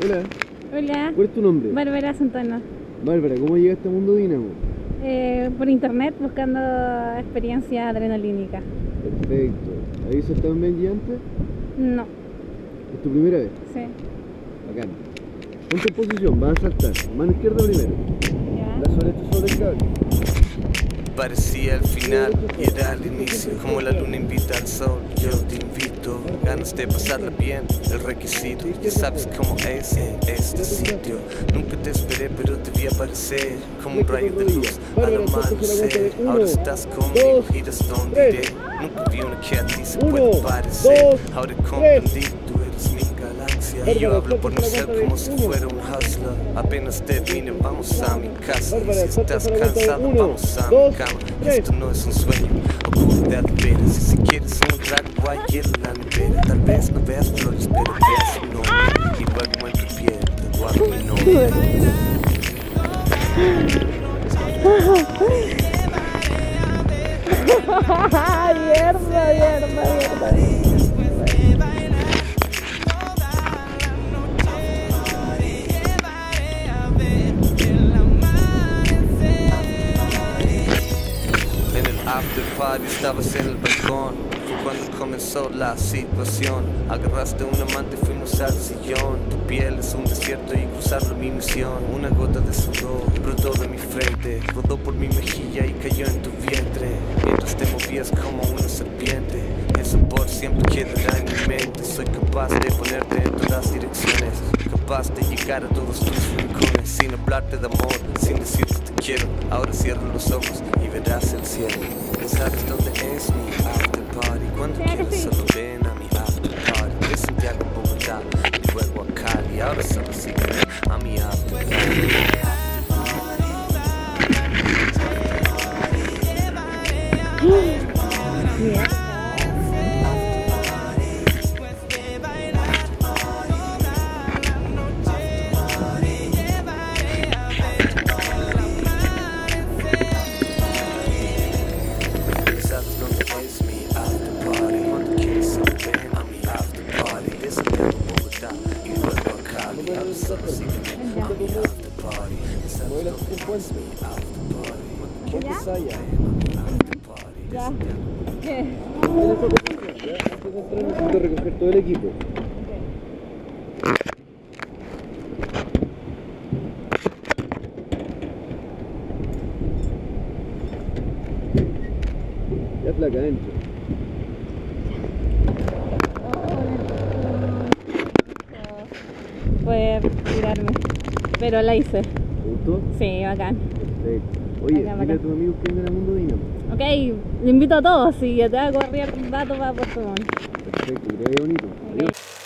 Hola. Hola. ¿Cuál es tu nombre? Bárbara Santana. Bárbara, ¿cómo llegaste a Mundo Dínamo? Por internet buscando experiencia adrenalínica. Perfecto. ¿Habías estado en Benji antes? No. ¿Es tu primera vez? Sí. Bacán. Ponte en posición, vas a saltar. Mano izquierda primero. Ya. Brazo derecho sobre el cable. Parecía el final y era el inicio. Como la luna invita al sol, yo te invito. Ganas de pasarla bien, el requisito. Ya sabes cómo es en este sitio. Nunca te esperé, pero te vi aparecer como un rayo de luz al amanecer. Ahora estás conmigo, giras donde iré. Nunca vi una que a ti se puede parecer. Ahora comprendí, tú eres mi galaxia. Y yo hablo por mi ser como si fuera un hustler. Apenas te vine, vamos a mi casa. Y si estás cansado, vamos a mi cama. Esto no es un sueño, ocurre de veras. Y si quieres un trago, cualquier la nevera. Tal vez no veas flores, pero veas un nombre. Y luego en tu piel te guardo mi nombre. Mierda. En el after party estabas en el balcón. Fue cuando comenzó la situación. Agarraste a un amante, fuimos al sillón. Tu piel es un desierto y cruzarlo mi misión. Una gota de sudor brotó de mi frente, rodó por mi mejilla y cayó en tu vientre. Mientras te movías como una serpiente, eso por siempre quedará en mi mente. Soy capaz de ponerte en todas direcciones, capaz de llegar a todos tus rincones. Sin hablarte de amor, sin decirte te quiero. Ahora cierra los ojos y verás el cielo. ¿Sabes dónde es mi after party? Cuando quieras solo ven a mi after party. De Santiago a Bogotá y luego a Cali. Ahora solo sígueme a mi after party. ¿Sabes dónde es mi after party? Cuando quieras solo ven a mi after party. De Santiago a Bogotá y luego a Cali. Ahora solo sígueme a mi after party. ¿Sabes dónde es mi after party? Ponte saya. Ya. ¿Qué? En esa posición, ya. Antes de entrar necesito recoger todo el equipo. Ya flaca, adentro. Fue tirarme, pero la hice. ¿Te gustó? Sí, bacán. Perfecto. Oye, Bacán, dile a bacán. tus amigos que vengan a Mundo Dínamo. Ok, le invito a todos y ya te va a correr un rato para Puerto Montt. Perfecto, que te vaya bonito. Ok. Adiós.